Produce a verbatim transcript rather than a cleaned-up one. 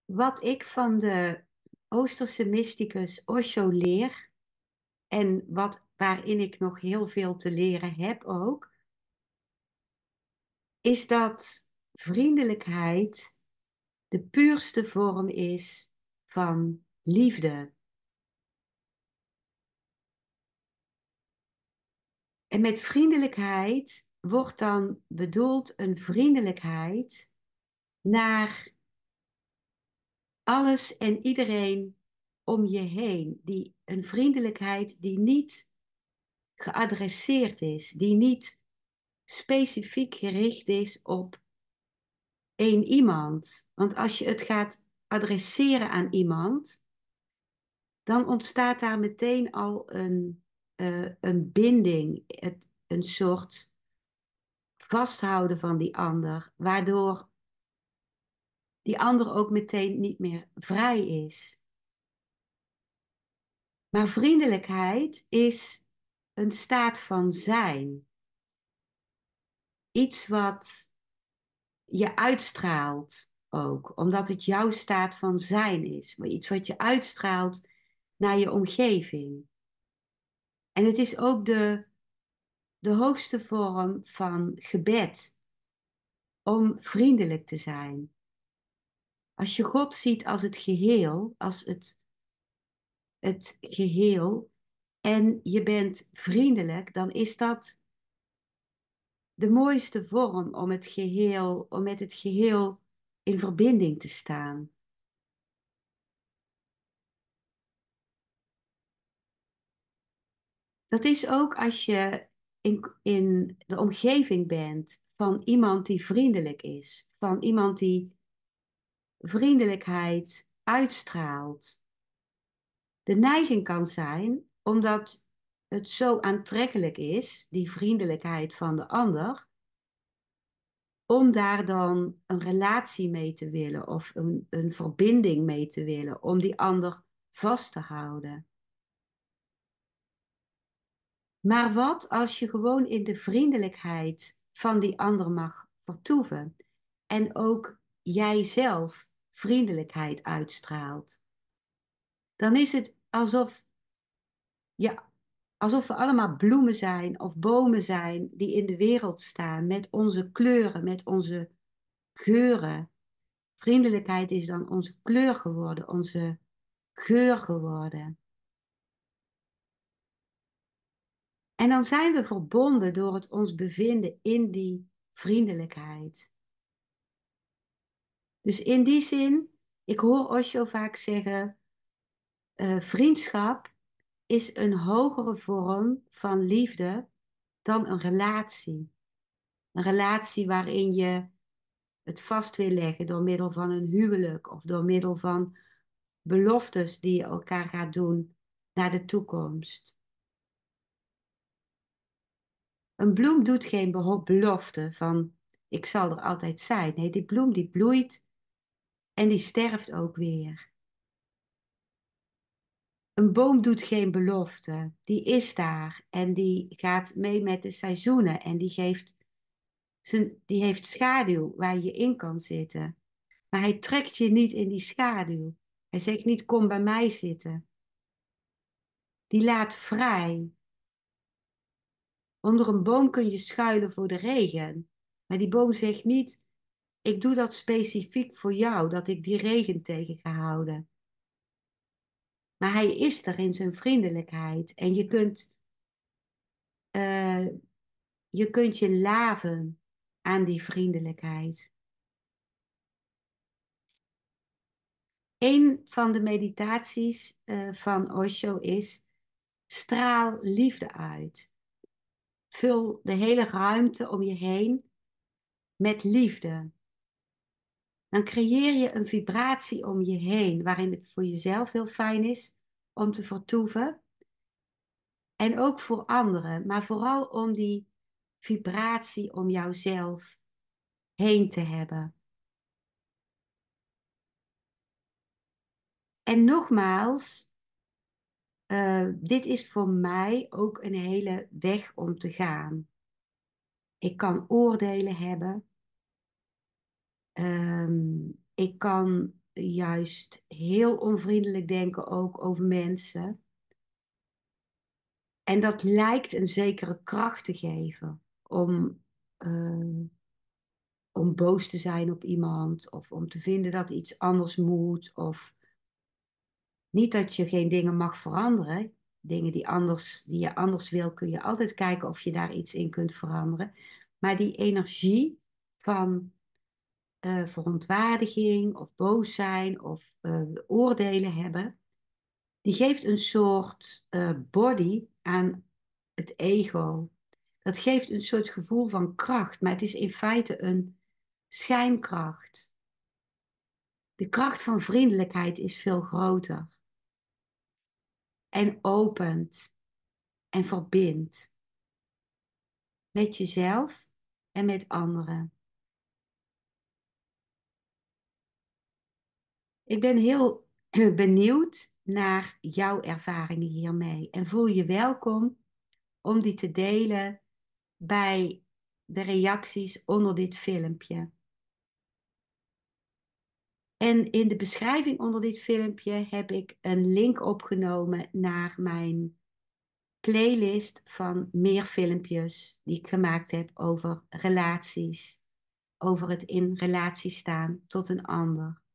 Wat ik van de Oosterse mysticus Osho leer, en wat, waarin ik nog heel veel te leren heb ook, is dat vriendelijkheid de puurste vorm is van liefde. En met vriendelijkheid wordt dan bedoeld een vriendelijkheid naar alles en iedereen om je heen. Die, een vriendelijkheid die niet geadresseerd is, die niet specifiek gericht is op één iemand. Want als je het gaat adresseren aan iemand, dan ontstaat daar meteen al een, eh, een binding, het, een soort vasthouden van die ander, waardoor die ander ook meteen niet meer vrij is. Maar vriendelijkheid is een staat van zijn. Iets wat je uitstraalt ook, omdat het jouw staat van zijn is. Maar iets wat je uitstraalt naar je omgeving. En het is ook de, de hoogste vorm van gebed, om vriendelijk te zijn. Als je God ziet als het geheel, als het, het geheel, en je bent vriendelijk, dan is dat de mooiste vorm om het geheel, om met het geheel in verbinding te staan. Dat is ook als je in, in de omgeving bent van iemand die vriendelijk is, van iemand die vriendelijkheid uitstraalt. De neiging kan zijn, omdat het zo aantrekkelijk is, die vriendelijkheid van de ander, om daar dan een relatie mee te willen of een, een verbinding mee te willen, om die ander vast te houden. Maar wat als je gewoon in de vriendelijkheid van die ander mag vertoeven en ook jijzelf vriendelijkheid uitstraalt? Dan is het alsof, ja, alsof we allemaal bloemen zijn of bomen zijn die in de wereld staan met onze kleuren, met onze geuren. Vriendelijkheid is dan onze kleur geworden, onze geur geworden. En dan zijn we verbonden door het ons bevinden in die vriendelijkheid. Dus in die zin, ik hoor Osho vaak zeggen, eh, vriendschap is een hogere vorm van liefde dan een relatie. Een relatie waarin je het vast wil leggen door middel van een huwelijk of door middel van beloftes die je elkaar gaat doen naar de toekomst. Een bloem doet geen beho- belofte van ik zal er altijd zijn. Nee, die bloem die bloeit en die sterft ook weer. Een boom doet geen belofte. Die is daar en die gaat mee met de seizoenen en die geeft zijn, die heeft schaduw waar je in kan zitten. Maar hij trekt je niet in die schaduw. Hij zegt niet kom bij mij zitten. Die laat vrij. Onder een boom kun je schuilen voor de regen. Maar die boom zegt niet ik doe dat specifiek voor jou, dat ik die regen tegen ga houden. Maar hij is er in zijn vriendelijkheid. En je kunt, eh, je kunt je laven aan die vriendelijkheid. Een van de meditaties eh, van Osho is: straal liefde uit. Vul de hele ruimte om je heen met liefde. Dan creëer je een vibratie om je heen, waarin het voor jezelf heel fijn is om te vertoeven. En ook voor anderen, maar vooral om die vibratie om jouzelf heen te hebben. En nogmaals, eh, dit is voor mij ook een hele weg om te gaan. Ik kan oordelen hebben. Ehm, ik kan juist heel onvriendelijk denken ook over mensen. En dat lijkt een zekere kracht te geven om, eh, om boos te zijn op iemand of om te vinden dat iets anders moet. Of niet dat je geen dingen mag veranderen. Dingen die, anders, die je anders wil, kun je altijd kijken of je daar iets in kunt veranderen. Maar die energie van eh, verontwaardiging of boos zijn of eh, oordelen hebben, die geeft een soort eh, body aan het ego. Dat geeft een soort gevoel van kracht, maar het is in feite een schijnkracht. De kracht van vriendelijkheid is veel groter en opent en verbindt met jezelf en met anderen. Ik ben heel benieuwd naar jouw ervaringen hiermee en voel je welkom om die te delen bij de reacties onder dit filmpje. En in de beschrijving onder dit filmpje heb ik een link opgenomen naar mijn playlist van meer filmpjes die ik gemaakt heb over relaties, over het in relatie staan tot een ander.